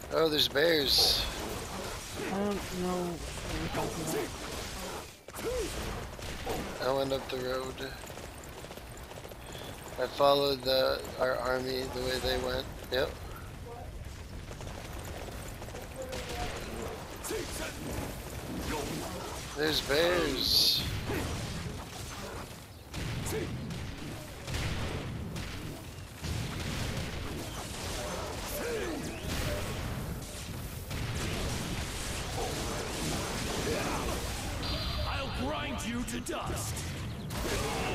Oh, there's bears. I don't know what you're talking about. I went up the road. I followed our army the way they went. Yep. There's bears. I'll grind you to dust.